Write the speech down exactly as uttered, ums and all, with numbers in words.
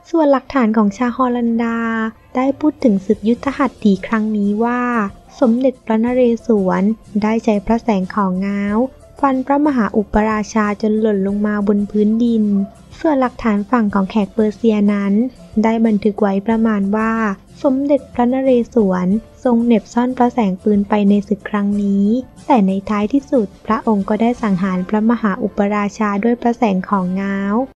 ส่วนหลักฐานของชาวฮอลันดาได้พูดถึงศึกยุทธหัตถีครั้งนี้ว่าสมเด็จพระนเรศวรได้ใช้พระแสงของง้าวฟันพระมหาอุปราชาจนหล่นลงมาบนพื้นดินส่วนหลักฐานฝั่งของแขกเปอร์เซียนั้นได้บันทึกไว้ประมาณว่าสมเด็จพระนเรศวรทรงเหน็บซ่อนพระแสงปืนไปในศึกครั้งนี้แต่ในท้ายที่สุดพระองค์ก็ได้สังหารพระมหาอุปราชาด้วยพระแสงของง้าว